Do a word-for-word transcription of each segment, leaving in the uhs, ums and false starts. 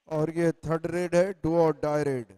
और ये third raid है, do or die raid.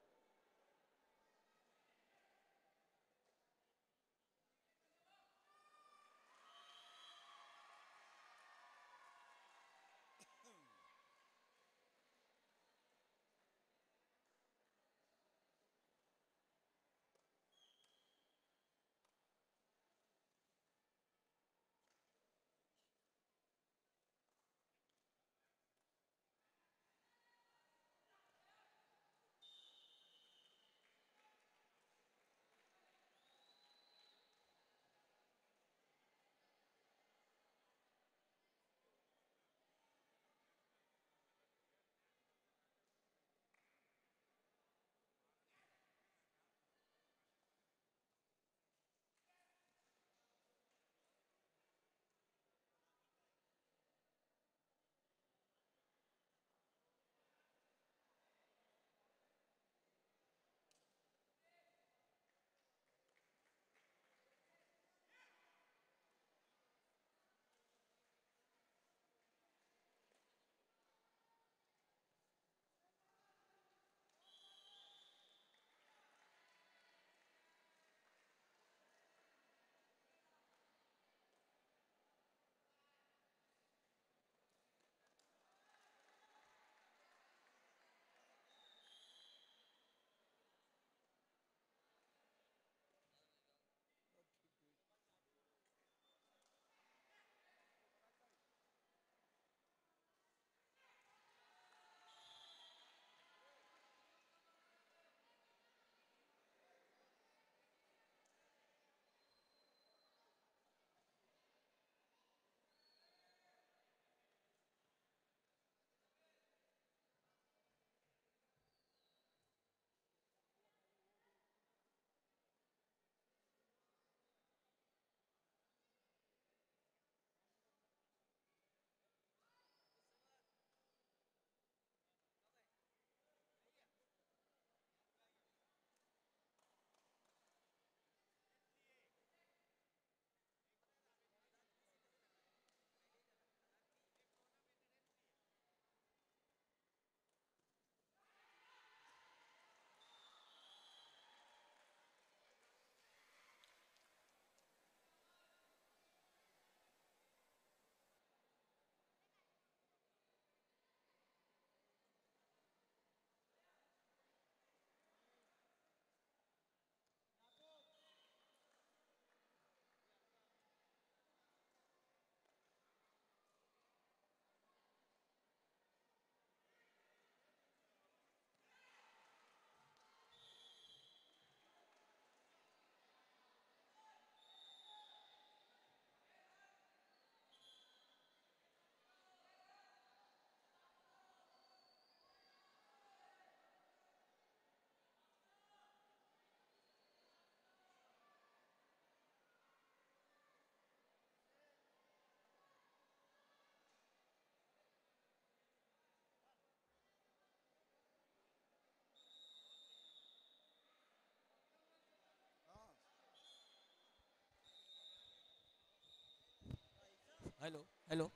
Hello hello.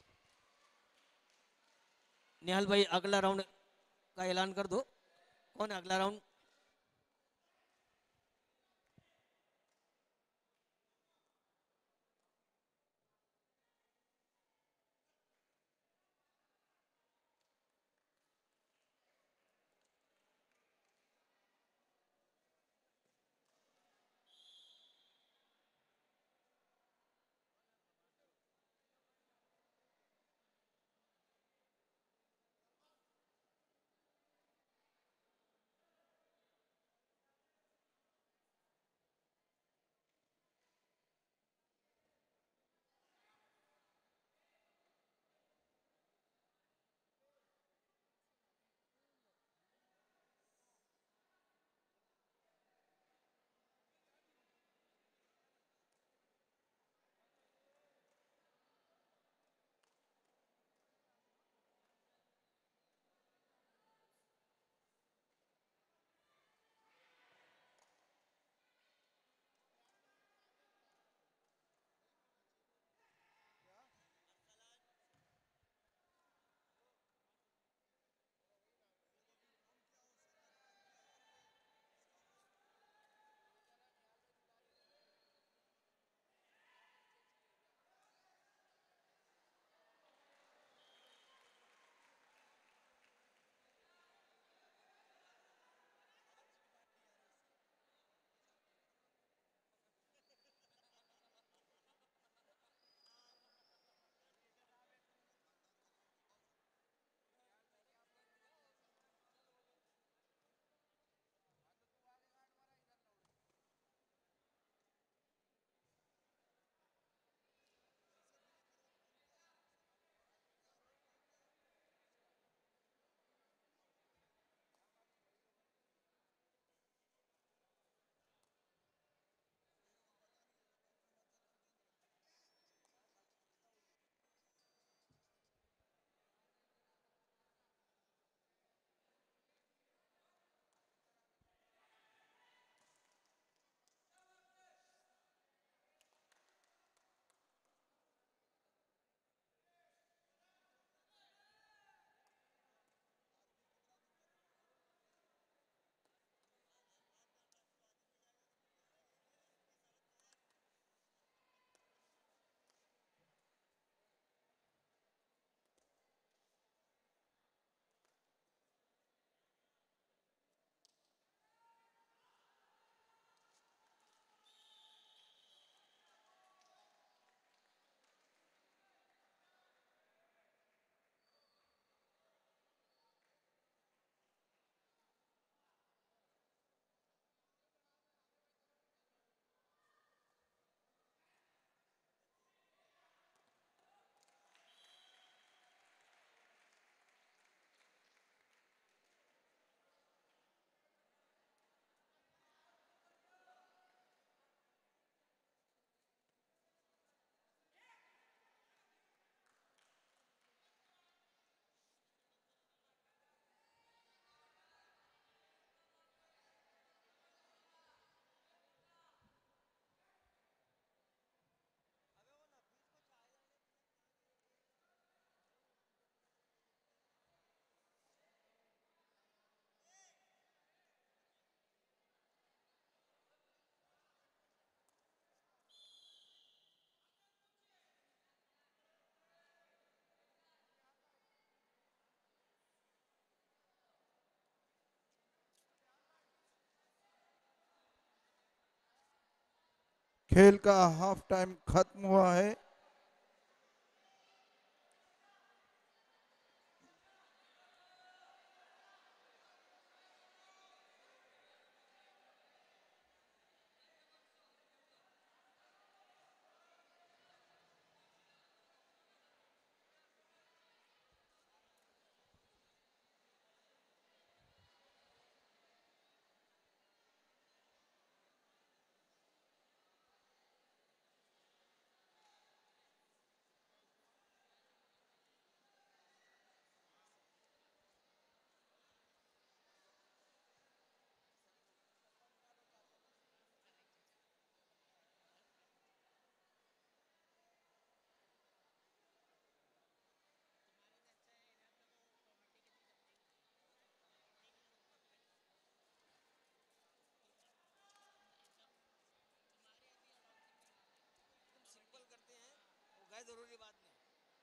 Nihal भाई अगला राउंड का ऐलान कर दो। कौन है अगला राउंड? खेल का हाफ टाइम खत्म हुआ है। सिंपल करते हैं वो गए जरूरी बात नहीं।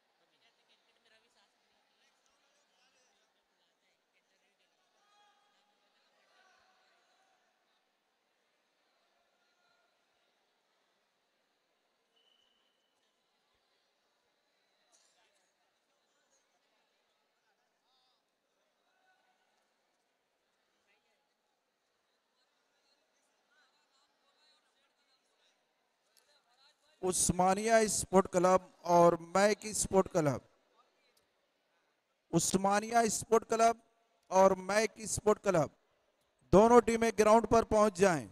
उस्मानिया स्पोर्ट क्लब और Mac sport club, Osmania sport club और मैक स्पोर्ट क्लब दोनों टीमें ग्राउंड पर पहुंच जाएं।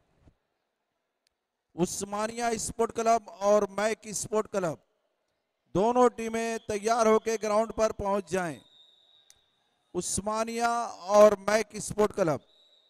उस्मानिया स्पोर्ट क्लब और मैक स्पोर्ट क्लब दोनों टीमें तैयार होकर ग्राउंड पर पहुंच जाएं। उस्मानिया और मैक स्पोर्ट क्लब।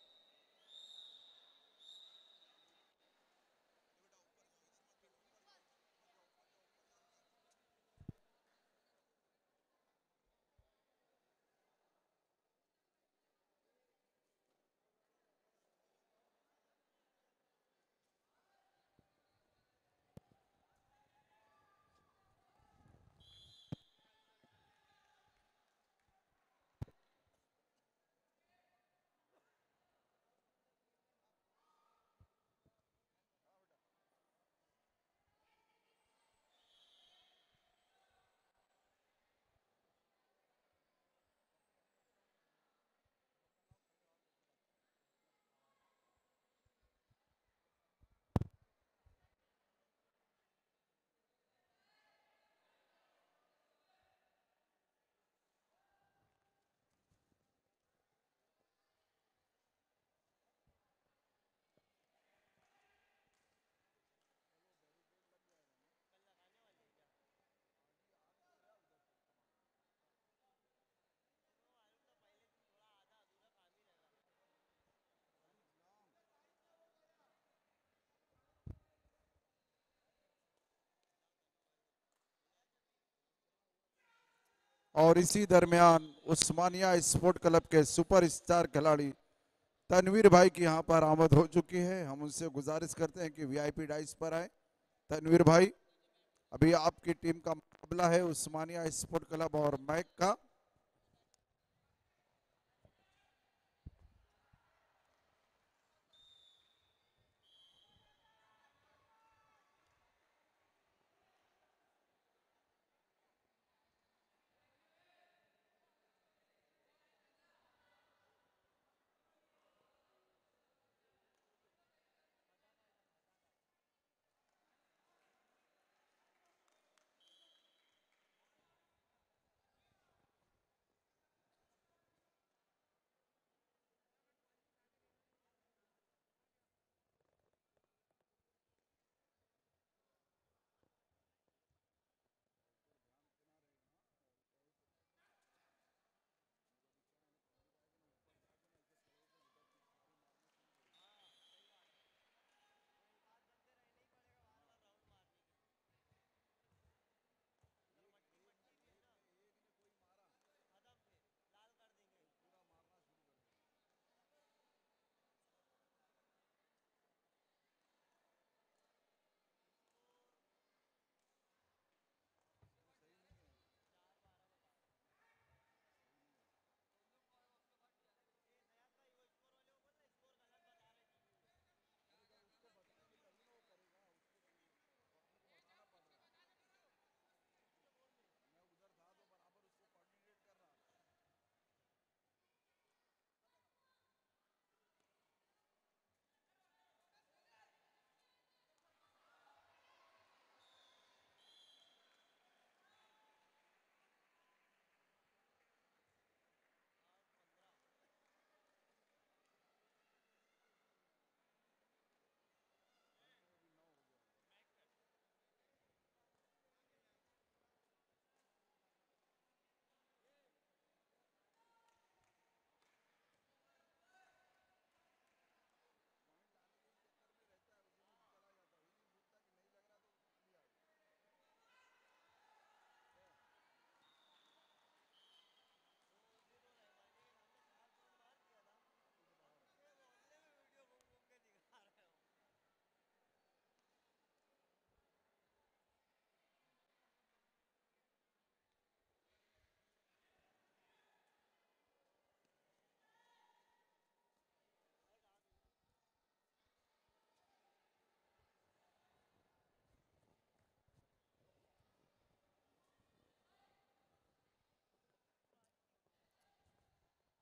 और इसी दरमियान उस्मानिया स्पोर्ट क्लब के सुपरस्टार खिलाड़ी तनवीर भाई की यहां पर आमद हो चुकी है। हम उनसे गुजारिश करते हैं कि वीआईपी डाइस पर आए। तनवीर भाई, अभी आपकी टीम का मुकाबला है उस्मानिया स्पोर्ट क्लब और मैक का।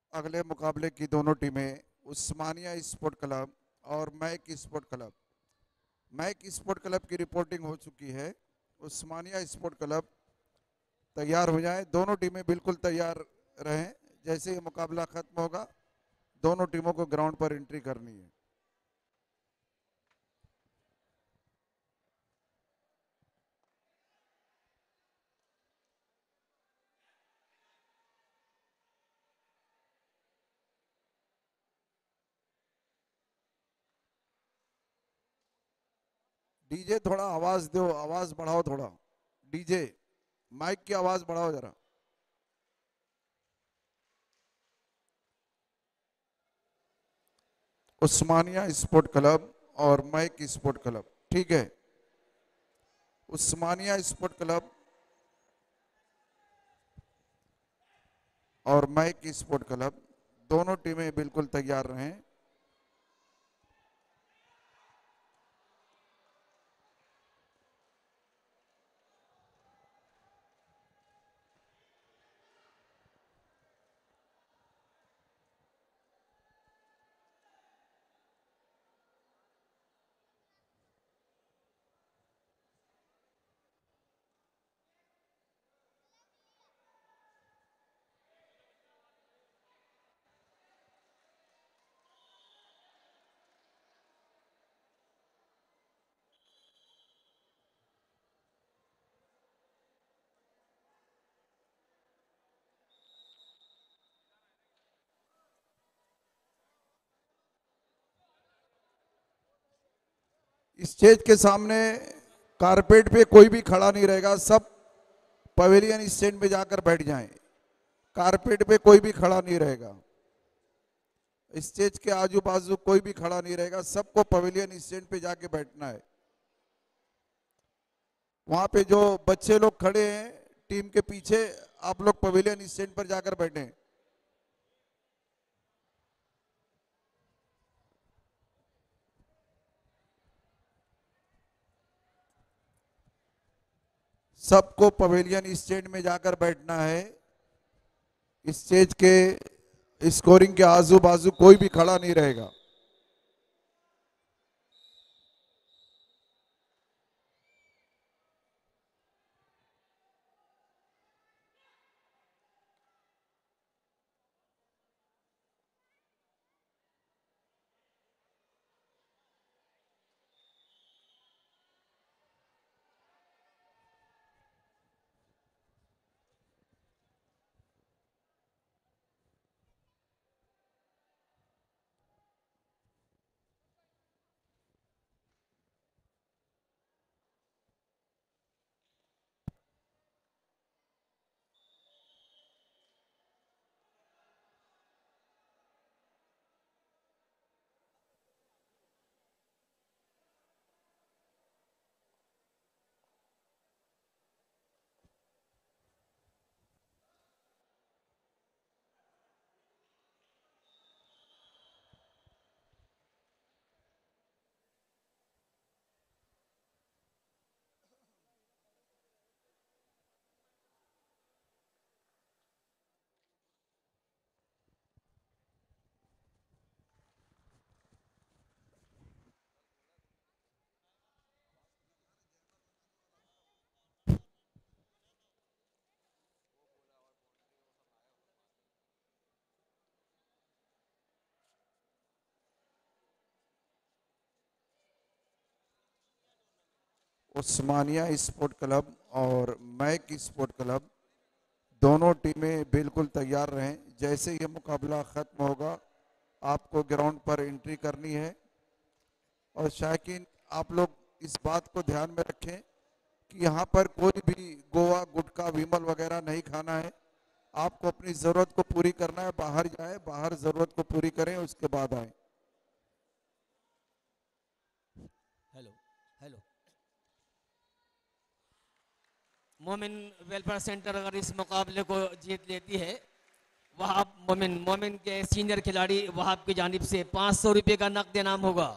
अगले मुकाबले की दोनों टीमें उस्मानिया स्पोर्ट क्लब और Mac sport club. Mac sport club की रिपोर्टिंग हो चुकी है। उस्मानिया स्पोर्ट क्लब तैयार हो जाए। दोनों टीमें बिल्कुल तैयार रहें। जैसे ये मुकाबला खत्म होगा दोनों टीमों को ग्राउंड पर एंट्री करनी है। डीजे थोड़ा आवाज दो, आवाज बढ़ाओ थोड़ा। डीजे माइक की आवाज बढ़ाओ जरा। उस्मानिया स्पोर्ट क्लब और मैक स्पोर्ट क्लब, ठीक है। उस्मानिया स्पोर्ट क्लब और मैक स्पोर्ट क्लब दोनों टीमें बिल्कुल तैयार रहें। स्टेज के सामने कारपेट पे कोई भी खड़ा नहीं रहेगा, सब पवेलियन स्टैंड पे जाकर बैठ जाएं। कारपेट पे कोई भी खड़ा नहीं रहेगा। स्टेज के आजू बाजू कोई भी खड़ा नहीं रहेगा, सबको पवेलियन स्टैंड पे जाके बैठना है। वहां पे जो बच्चे लोग खड़े हैं टीम के पीछे, आप लोग पवेलियन स्टैंड पर जाकर बैठे। सबको पवेलियन स्टैंड में जाकर बैठना है। स्टेज के स्कोरिंग के आजू बाजू कोई भी खड़ा नहीं रहेगा। उस्मानिया स्पोर्ट क्लब और मैक स्पोर्ट क्लब दोनों टीमें बिल्कुल तैयार रहें। जैसे ये मुकाबला खत्म होगा आपको ग्राउंड पर एंट्री करनी है। और शायकीन आप लोग इस बात को ध्यान में रखें कि यहाँ पर कोई भी गोवा गुटखा विमल वगैरह नहीं खाना है। आपको अपनी जरूरत को पूरी करना है, बाहर जाए, बाहर जरूरत को पूरी करें, उसके बाद आए। Hello hello. Momin welfare centre अगर इस मुकाबले को जीत लेती है, वहाब मोमिन मोमिन के सीनियर खिलाड़ी वहाब की जानिब से पाँच सौ रुपये का नकद इनाम होगा।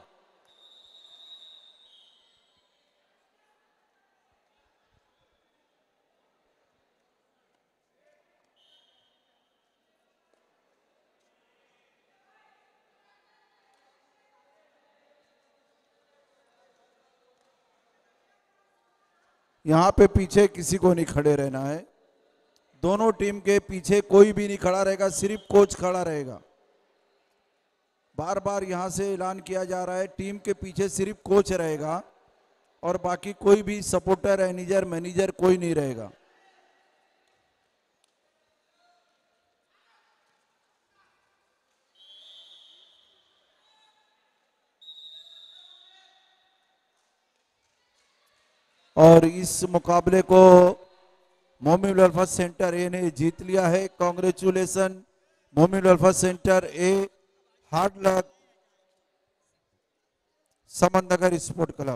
यहाँ पे पीछे किसी को नहीं खड़े रहना है। दोनों टीम के पीछे कोई भी नहीं खड़ा रहेगा, सिर्फ कोच खड़ा रहेगा। बार बार यहाँ से ऐलान किया जा रहा है, टीम के पीछे सिर्फ कोच रहेगा और बाकी कोई भी सपोर्टर, मैनेजर मैनेजर कोई नहीं रहेगा। और इस मुकाबले को मोमिन वेलफेयर सेंटर ए ने जीत लिया है। Congratulation Momin welfare centre A, hard luck Samannagar sport club.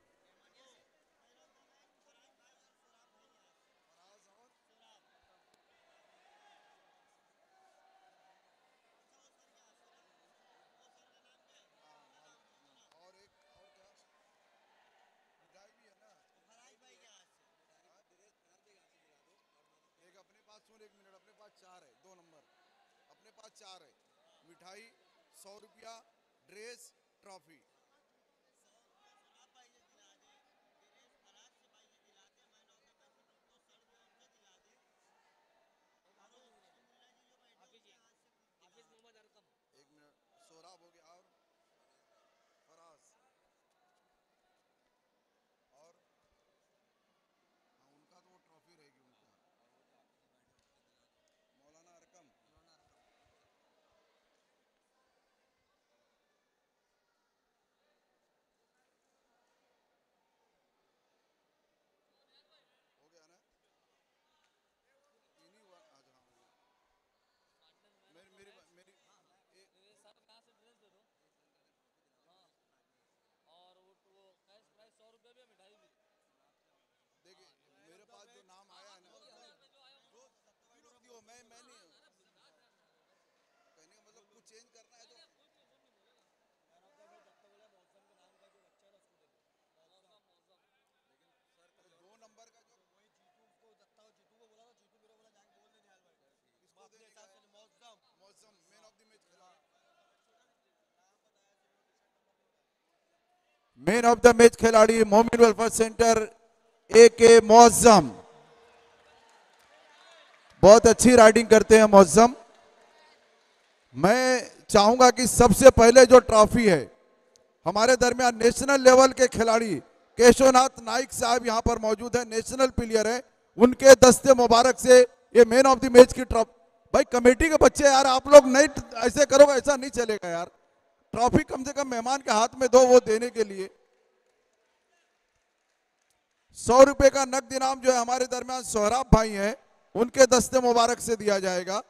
एक मिनट, अपने पास चार है, दो नंबर अपने पास चार है, मिठाई सौ रुपया, ड्रेस, ट्रॉफी। एक मिनट, सोराब हो गया और फराज और हाँ, उनका तो वो ट्रॉफी रहेगी उनका। मौलाना अरकम, हो गया ना? तीन ही हुआ आज। हाँ मेरी मेरी मेरी देखिए मेरे पास जो नाम आया है ना, जो मैं मैं नहीं कहने का मतलब कुछ चेंज करना है तो दो नंबर का जो मौसम मैन ऑफ द मैच खिला मैन ऑफ द मैच खिलाड़ी मोमिन वेलफेयर सेंटर ए के मौसम। बहुत अच्छी राइडिंग करते हैं मौसम। मैं चाहूंगा कि सबसे पहले जो ट्रॉफी है हमारे दरमियान नेशनल लेवल के खिलाड़ी केशवनाथ नाइक साहब यहां पर मौजूद है, नेशनल प्लेयर है, उनके दस्ते मुबारक से ये मैन ऑफ द मैच की ट्रॉफी। भाई कमेटी के बच्चे यार, आप लोग नहीं ऐसे करोगे, ऐसा नहीं चलेगा यार। ट्रॉफी कम से कम मेहमान के हाथ में दो, वो देने के लिए सौ रुपए का नकद इनाम जो है हमारे दरमियान सोहराब भाई हैं, उनके दस्ते मुबारक से दिया जाएगा।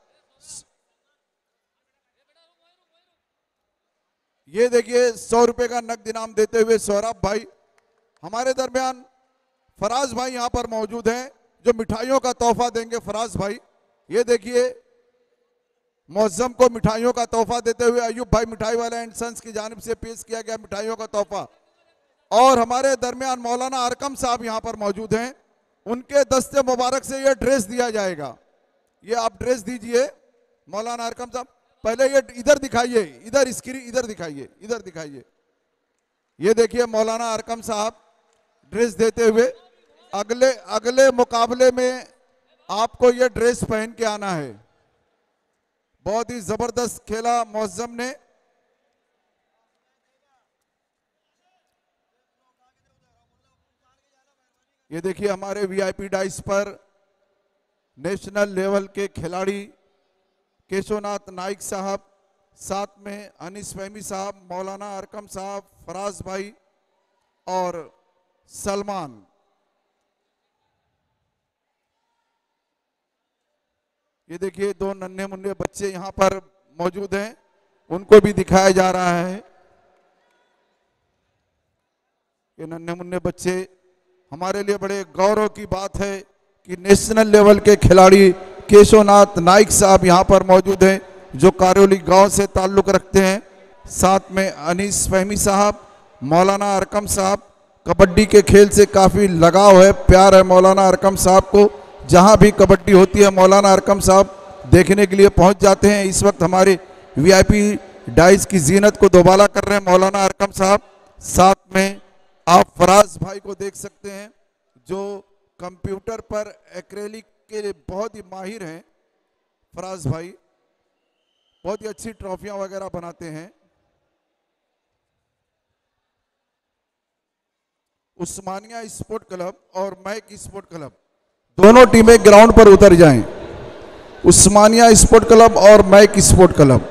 ये देखिए सौ रुपए का नकद इनाम देते हुए सोहराब भाई। हमारे दरमियान फराज भाई यहां पर मौजूद हैं जो मिठाइयों का तोहफा देंगे। फराज भाई, ये देखिए मौजम को मिठाइयों का तोहफा देते हुए अयूब भाई मिठाई वाला एंड सन्स की जानिब से पेश किया गया मिठाइयों का तोहफा। और हमारे दरमियान मौलाना अरकम साहब यहां पर मौजूद हैं, उनके दस्ते मुबारक से ये ड्रेस दिया जाएगा। ये आप ड्रेस दीजिए मौलाना अरकम साहब। पहले ये इधर दिखाइए, इधर स्क्रीन इधर दिखाइए, इधर दिखाइए। ये देखिए मौलाना अरकम साहब ड्रेस देते हुए। अगले अगले मुकाबले में आपको ये ड्रेस पहन के आना है। बहुत ही जबरदस्त खेला मौजम ने। ये देखिए हमारे वीआईपी डाइस पर नेशनल लेवल के खिलाड़ी केशवनाथ नाइक साहब, साथ में अनीस फहमी साहब, मौलाना अरकम साहब, फराज भाई और सलमान। ये देखिए दो नन्हे मुन्ने बच्चे यहाँ पर मौजूद हैं, उनको भी दिखाया जा रहा है। ये नन्हे मुन्ने बच्चे, हमारे लिए बड़े गौरव की बात है कि नेशनल लेवल के खिलाड़ी केशवनाथ नाइक साहब यहाँ पर मौजूद हैं जो कारोली गांव से ताल्लुक रखते हैं। साथ में अनीस फहमी साहब, मौलाना अरकम साहब, कबड्डी के खेल से काफ़ी लगाव है, प्यार है मौलाना अरकम साहब को। जहाँ भी कबड्डी होती है मौलाना अरकम साहब देखने के लिए पहुँच जाते हैं। इस वक्त हमारे वीआईपी डाइस की जीनत को दोबाला कर रहे हैं मौलाना अरकम साहब। साथ में आप फराज भाई को देख सकते हैं, जो कंप्यूटर पर एक्रेलिक के लिए बहुत ही माहिर हैं, फराज भाई बहुत ही अच्छी ट्रॉफियां वगैरह बनाते हैं। उस्मानिया स्पोर्ट क्लब और मैक स्पोर्ट क्लब दोनों टीमें ग्राउंड पर उतर जाएं। उस्मानिया स्पोर्ट क्लब और मैक स्पोर्ट क्लब।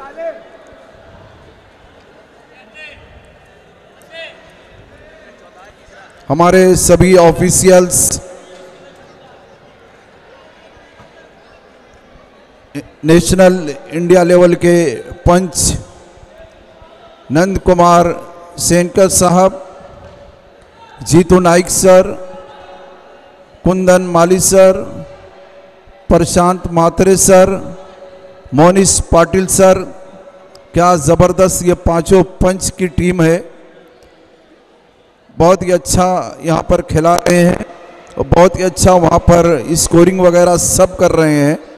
हमारे सभी ऑफिशियल्स, नेशनल इंडिया लेवल के पंच नंद कुमार सेनकर साहब, Jitu Naik sir, Kundan Mali sir, Prashant Matre sir, Monish Patil sir, क्या ज़बरदस्त ये पांचों पंच की टीम है। बहुत ही अच्छा यहाँ पर खिला रहे हैं और बहुत ही अच्छा वहाँ पर स्कोरिंग वगैरह सब कर रहे हैं।